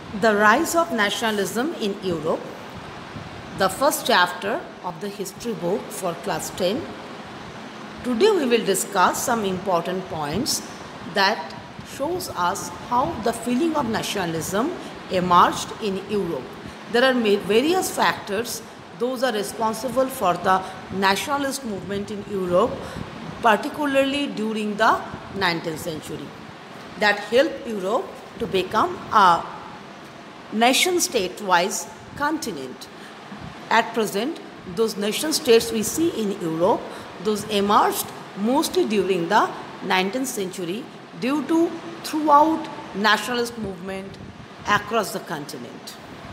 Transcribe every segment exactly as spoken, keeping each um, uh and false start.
The rise of nationalism in Europe, the first chapter of the history book for class ten. Today we will discuss some important points that shows us how the feeling of nationalism emerged in Europe. There are various factors, those are responsible for the nationalist movement in Europe, particularly during the nineteenth century, that helped Europe to become a nation state-wise continent. At present, those nation states we see in Europe, those emerged mostly during the nineteenth century due to throughout nationalist movement across the continent.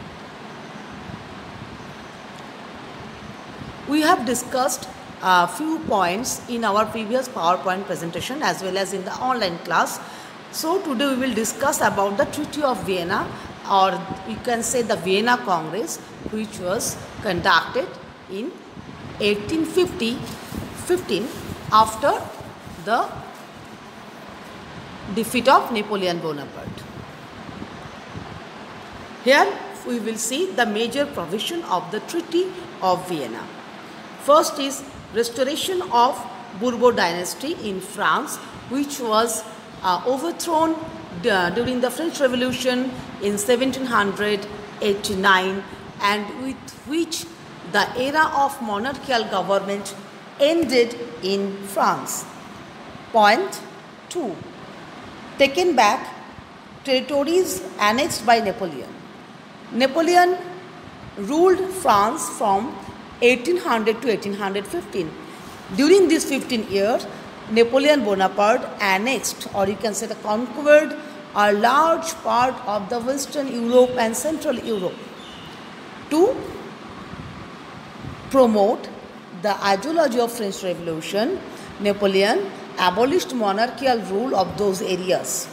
We have discussed a few points in our previous PowerPoint presentation as well as in the online class. So today we will discuss about the Treaty of Vienna, or you can say the Vienna Congress, which was conducted in eighteen fifteen after the defeat of Napoleon Bonaparte. Here we will see the major provision of the Treaty of Vienna. First is restoration of Bourbon dynasty in France, which was uh, overthrown uh, during the French Revolution in seventeen eighty-nine, and with which the era of monarchical government ended in France. Point two. Taken back territories annexed by Napoleon. Napoleon ruled France from eighteen hundred to eighteen fifteen. During these fifteen years, Napoleon Bonaparte annexed, or you can say the conquered, a large part of the Western Europe and Central Europe. To promote the ideology of French Revolution, Napoleon abolished monarchical rule of those areas,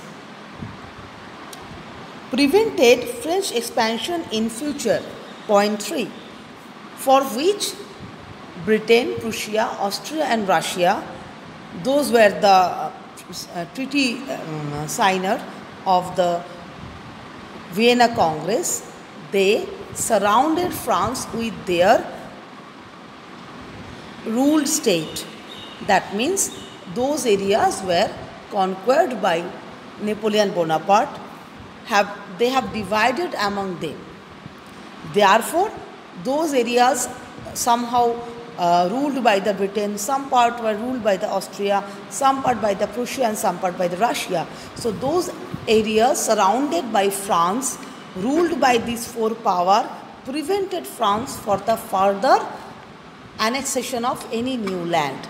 prevented French expansion in future. Point three. For which Britain, Prussia, Austria and Russia, those were the uh, treaty um, signer of the Vienna Congress, they surrounded France with their ruled state. That means those areas were conquered by Napoleon Bonaparte, have, they have divided among them. Therefore, those areas somehow uh, ruled by the Britain, some part were ruled by the Austria, some part by the Prussia and some part by the Russia. So those areas surrounded by France, ruled by these four powers, prevented France for the further annexation of any new land.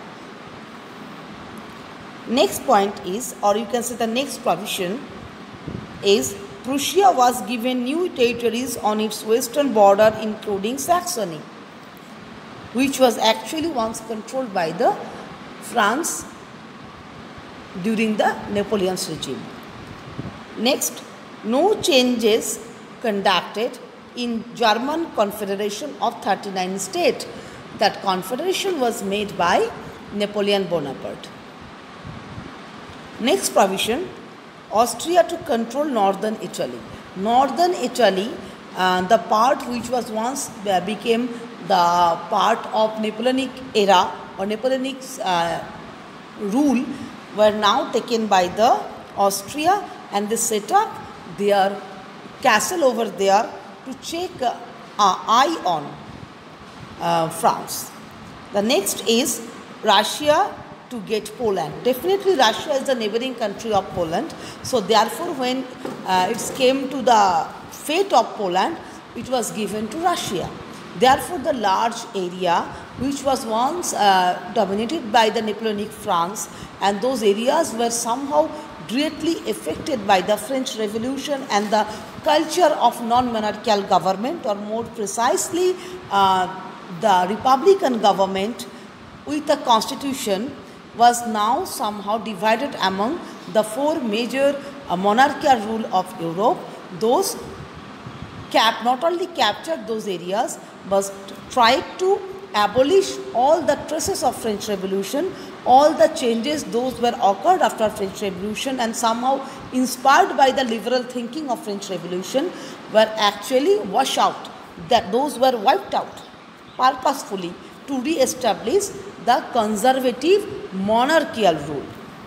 Next point is, or you can say the next provision is, Prussia was given new territories on its western border, including Saxony, which was actually once controlled by the France during the Napoleon's regime. Next, no changes conducted in German Confederation of thirty-nine states. That confederation was made by Napoleon Bonaparte. Next provision, Austria to control northern Italy. Northern Italy, uh, the part which was once uh, became the part of Napoleonic era or Napoleonic uh, rule, were now taken by the Austria, and they set up their castle over there to check uh, eye on uh, France. The next is Russia to get Poland. Definitely Russia is the neighboring country of Poland. So therefore when uh, it came to the fate of Poland, it was given to Russia. Therefore the large area which was once uh, dominated by the Napoleonic France, and those areas were somehow directly affected by the French Revolution and the culture of non-monarchical government, or more precisely uh, the Republican government with a constitution, was now somehow divided among the four major uh, monarchical rule of Europe. Those cap not only captured those areas but tried to abolish all the traces of French Revolution, all the changes those were occurred after French Revolution, and somehow inspired by the liberal thinking of French Revolution, were actually washed out. That those were wiped out purposefully to re-establish the conservative monarchical rule.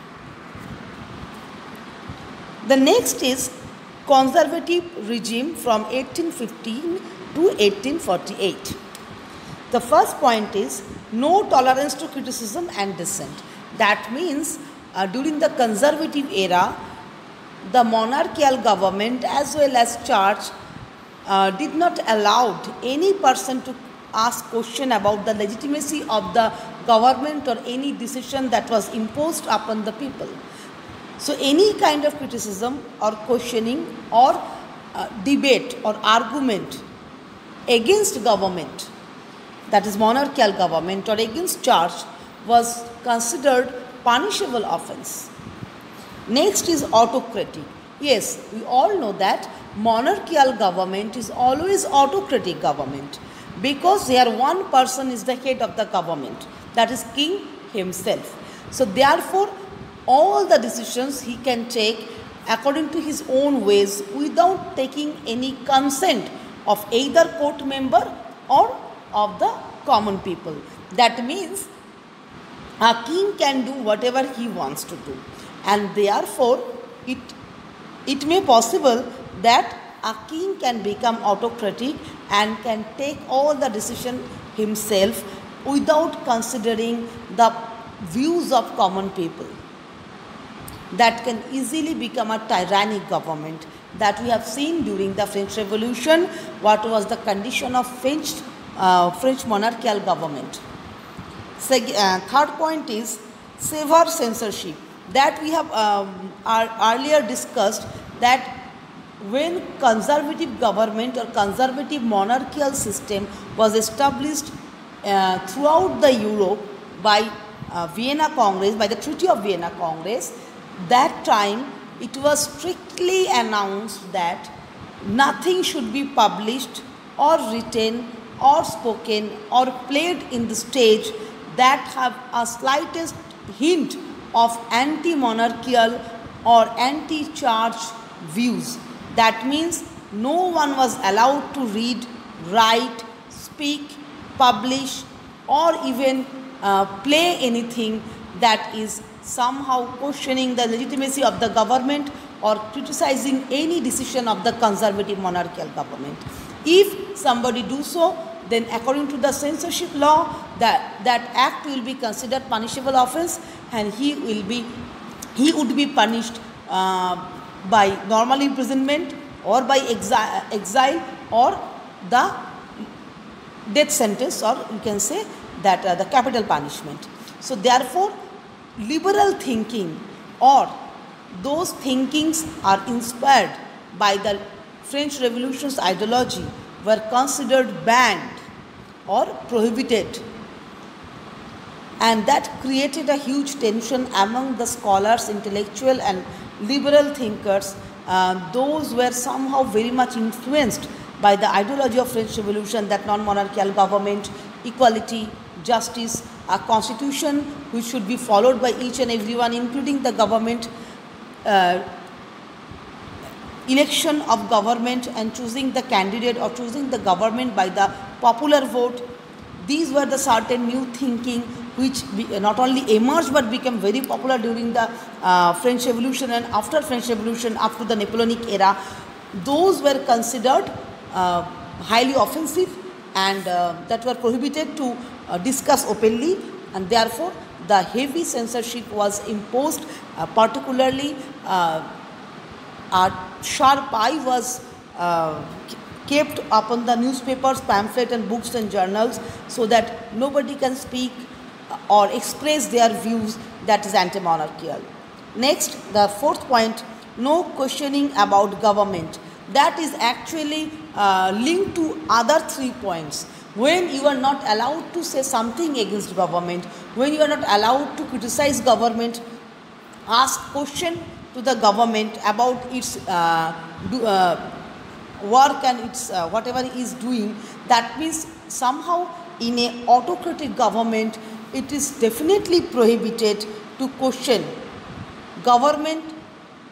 The next is conservative regime from eighteen fifteen to eighteen forty-eight. The first point is no tolerance to criticism and dissent. That means uh, during the conservative era, the monarchical government as well as church uh, did not allow any person to ask question about the legitimacy of the government or any decision that was imposed upon the people. So any kind of criticism or questioning or uh, debate or argument against government, that is monarchical government, or against church, was considered punishable offense. Next is autocratic. Yes, we all know that monarchical government is always autocratic government, because there one person is the head of the government, that is king himself. So therefore all the decisions he can take according to his own ways without taking any consent of either court member or of the common people. That means a king can do whatever he wants to do, and therefore it it may possible that a king can become autocratic and can take all the decision himself without considering the views of common people. That can easily become a tyrannic government, that we have seen during the French Revolution what was the condition of French uh, French monarchical government. Seg uh, third point is severe censorship, that we have um, earlier discussed, that when conservative government or conservative monarchical system was established uh, throughout the Europe by uh, Vienna Congress, by the Treaty of Vienna Congress, that time it was strictly announced that nothing should be published or written or spoken or played in the stage that have a slightest hint of anti-monarchical or anti-church views. That means no one was allowed to read, write, speak, publish, or even uh, play anything that is somehow questioning the legitimacy of the government or criticizing any decision of the conservative monarchical government. If somebody do so, then according to the censorship law, that, that act will be considered punishable offense, and he will be he would be punished uh, by normal imprisonment or by exile, exile or the death sentence, or you can say that uh, the capital punishment. So therefore liberal thinking or those thinkings are inspired by the French Revolution's ideology were considered banned or prohibited, and that created a huge tension among the scholars, intellectual and liberal thinkers. Uh, those were somehow very much influenced by the ideology of French Revolution, that non-monarchical government, equality, justice, a constitution which should be followed by each and everyone, including the government, uh, election of government and choosing the candidate or choosing the government by the popular vote. These were the certain new thinking which be, not only emerged but became very popular during the uh, French Revolution and after French Revolution, after the Napoleonic era. Those were considered uh, highly offensive and uh, that were prohibited to uh, discuss openly, and therefore the heavy censorship was imposed, uh, particularly uh, a sharp eye was uh, kept upon the newspapers, pamphlets and books and journals, so that nobody can speak or express their views that is anti-monarchical. Next, the fourth point, no questioning about government. That is actually uh, linked to other three points. When you are not allowed to say something against government, when you are not allowed to criticize government, ask question to the government about its uh, do, uh, work and its uh, whatever it is doing, that means somehow in a autocratic government it is definitely prohibited to question government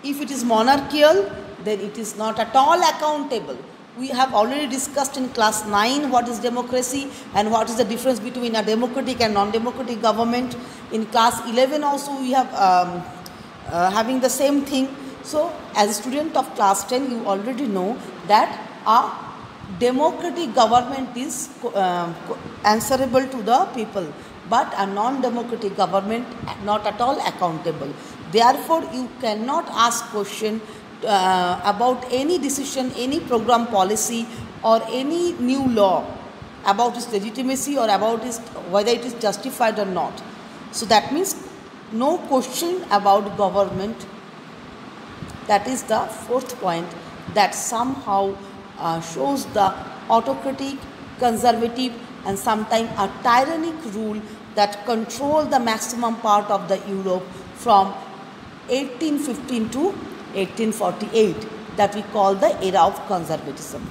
If it is monarchical, then it is not at all accountable. We have already discussed in class nine what is democracy and what is the difference between a democratic and non-democratic government. In class eleven also we have um, uh, having the same thing. So as a student of class ten, you already know that a democratic government is uh, answerable to the people, but a non-democratic government not at all accountable. Therefore, you cannot ask question uh, about any decision, any program policy or any new law about its legitimacy or about its, whether it is justified or not. So that means no question about government. That is the fourth point that somehow uh, shows the autocratic, conservative and sometimes a tyrannic rule that control the maximum part of the Europe from eighteen fifteen to eighteen forty-eight, that we call the era of conservatism.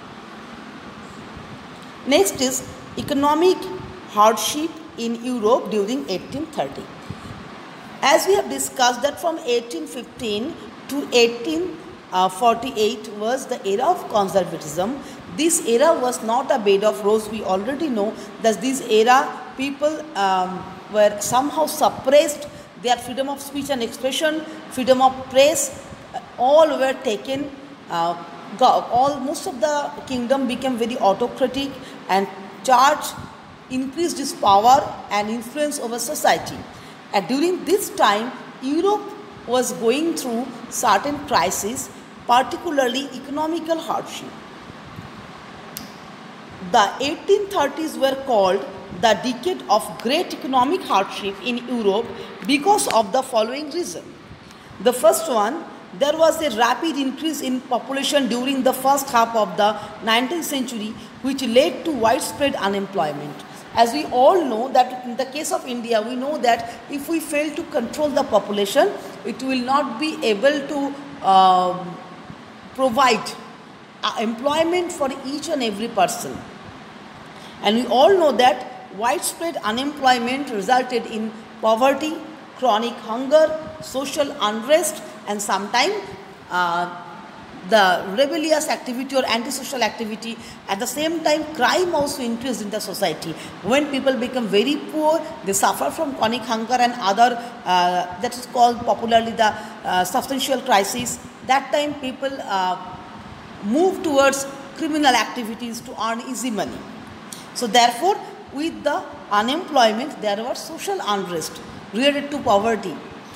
Next is economic hardship in Europe during eighteen thirty. As we have discussed that from eighteen fifteen to eighteen forty-eight was the era of conservatism. This era was not a bed of roses. We already know that this era people um, were somehow suppressed. Their freedom of speech and expression, freedom of press, all were taken. Uh, all most of the kingdom became very autocratic, and charge increased its power and influence over society. And during this time, Europe was going through certain crises, particularly economical hardship. The eighteen thirties were called the decade of great economic hardship in Europe because of the following reason. The first one, there was a rapid increase in population during the first half of the nineteenth century, which led to widespread unemployment. As we all know that in the case of India, we know that if we fail to control the population, it will not be able to um, provide uh, employment for each and every person. And we all know that widespread unemployment resulted in poverty, chronic hunger, social unrest, and sometimes uh, the rebellious activity or antisocial activity. At the same time, crime also increased in the society. When people become very poor, they suffer from chronic hunger and other, uh, that is called popularly the uh, substantial crisis. That time people uh, move towards criminal activities to earn easy money. So therefore, with the unemployment, there was social unrest related to poverty.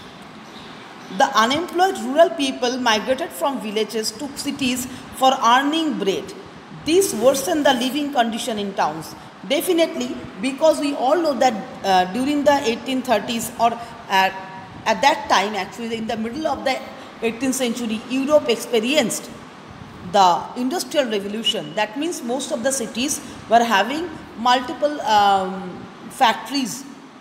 The unemployed rural people migrated from villages to cities for earning bread. This worsened the living condition in towns. Definitely, because we all know that uh, during the eighteen thirties or uh, at that time, actually in the middle of the eighteenth century, Europe experienced the industrial revolution. That means most of the cities were having multiple um, factories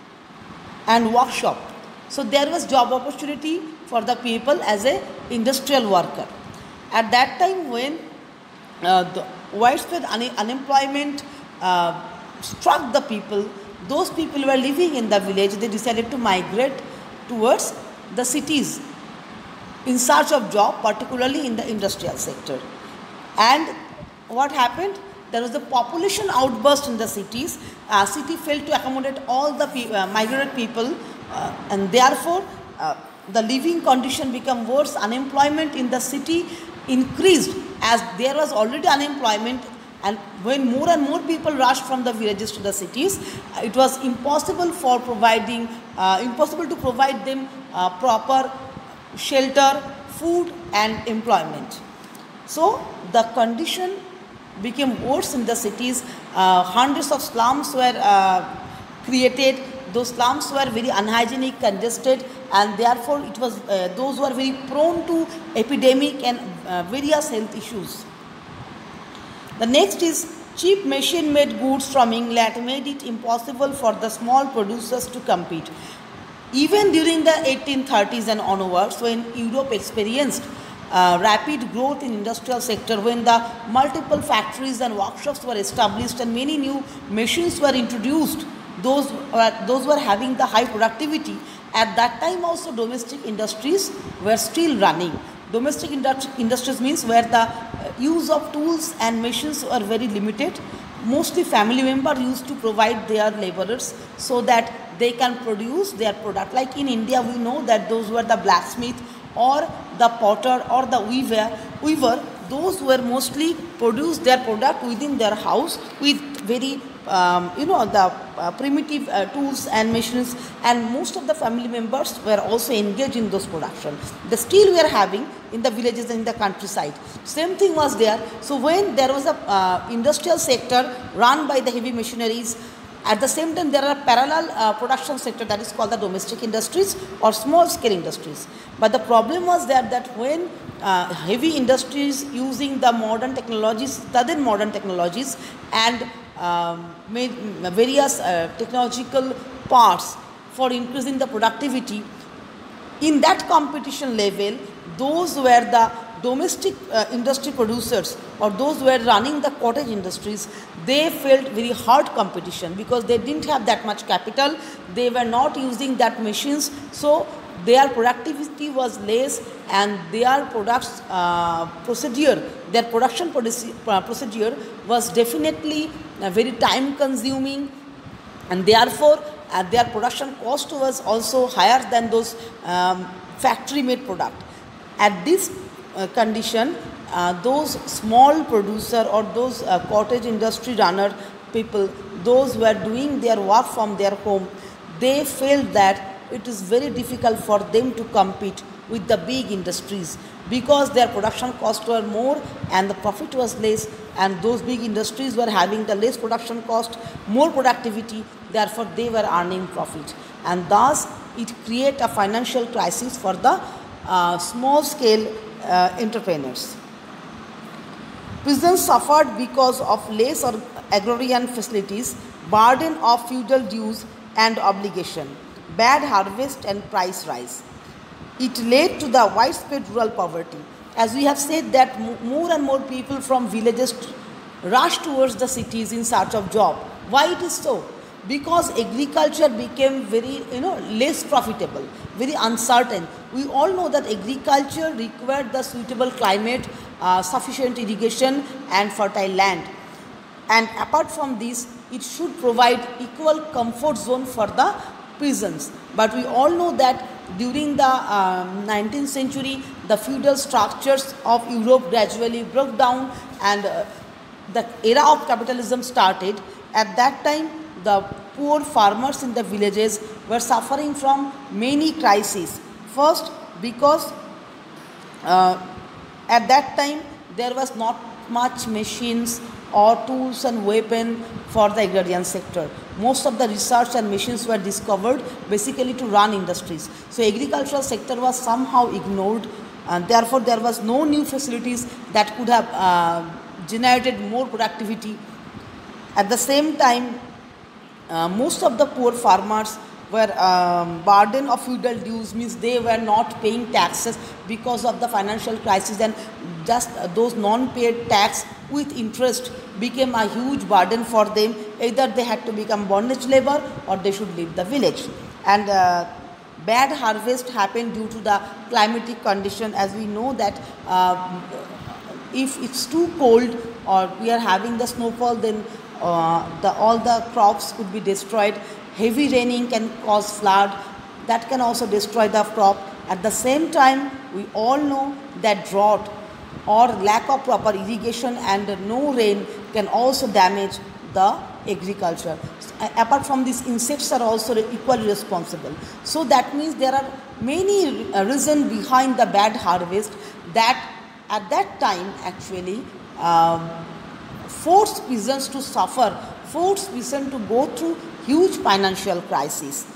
and workshops. So there was job opportunity for the people as a industrial worker. At that time, when uh, the widespread un unemployment uh, struck the people, those people who were living in the village, they decided to migrate towards the cities in search of job, particularly in the industrial sector. And what happened? There was a population outburst in the cities. Uh, city failed to accommodate all the pe uh, migrated people, uh, and therefore uh, the living condition became worse. Unemployment in the city increased as there was already unemployment, and when more and more people rushed from the villages to the cities, it was impossible for providing, uh, impossible to provide them uh, proper shelter, food and employment. So the condition became worse in the cities. Uh, hundreds of slums were uh, created. Those slums were very unhygienic, congested, and therefore it was uh, those were very prone to epidemic and uh, various health issues. The next is cheap machine-made goods from England made it impossible for the small producers to compete. Even during the eighteen thirties and onwards, when Europe experienced Uh, rapid growth in industrial sector, when the multiple factories and workshops were established and many new machines were introduced, those were, those were having the high productivity. At that time also domestic industries were still running. Domestic industri- industries means where the uh, use of tools and machines were very limited. Mostly family members used to provide their laborers so that they can produce their product. Like in India, we know that those were the blacksmith or the potter or the weaver. weaver those were mostly produce their product within their house with very um, you know the uh, primitive uh, tools and machines, and most of the family members were also engaged in those production. The still we are having in the villages and in the countryside. Same thing was there. So when there was a uh, industrial sector run by the heavy machineries, at the same time there are parallel uh, production sector that is called the domestic industries or small scale industries. But the problem was that that when uh, heavy industries using the modern technologies, southern modern technologies and um, made various uh, technological parts for increasing the productivity, in that competition level, those were the domestic uh, industry producers or those who were running the cottage industries, they felt very hard competition because they didn't have that much capital, they were not using that machines, so their productivity was less and their products uh, procedure, their production procedure was definitely uh, very time consuming, and therefore uh, their production cost was also higher than those um, factory made product. At this uh, condition, uh, those small producer or those uh, cottage industry runner people, those who are doing their work from their home, they felt that it is very difficult for them to compete with the big industries because their production costs were more and the profit was less, and those big industries were having the less production cost, more productivity, therefore they were earning profit, and thus it create a financial crisis for the uh, small scale uh, entrepreneurs. Peasants suffered because of less or agrarian facilities, burden of feudal dues and obligation, bad harvest and price rise. It led to the widespread rural poverty. As we have said that more and more people from villages rush towards the cities in search of job. Why it is so? Because agriculture became very, you know, less profitable, very uncertain. We all know that agriculture required the suitable climate, uh, sufficient irrigation and fertile land. And apart from this, it should provide equal comfort zone for the peasants. But we all know that during the um, nineteenth century, the feudal structures of Europe gradually broke down and uh, the era of capitalism started. At that time, the poor farmers in the villages were suffering from many crises. First, because uh, at that time there was not much machines or tools and weapons for the agrarian sector. Most of the research and machines were discovered basically to run industries. So agricultural sector was somehow ignored, and therefore there was no new facilities that could have uh, generated more productivity. At the same time, uh, most of the poor farmers were um, burden of feudal dues, means they were not paying taxes because of the financial crisis, and just uh, those non-paid tax with interest became a huge burden for them. Either they had to become bondage labor or they should leave the village. And uh, bad harvest happened due to the climatic condition. As we know that uh, if it's too cold or we are having the snowfall, then uh, the, all the crops could be destroyed. Heavy raining can cause flood, that can also destroy the crop. At the same time, we all know that drought or lack of proper irrigation and no rain can also damage the agriculture. Apart from this, insects are also equally responsible. So that means there are many reasons behind the bad harvest that at that time actually um, forced peasants to suffer, forced peasants to go through huge financial crisis.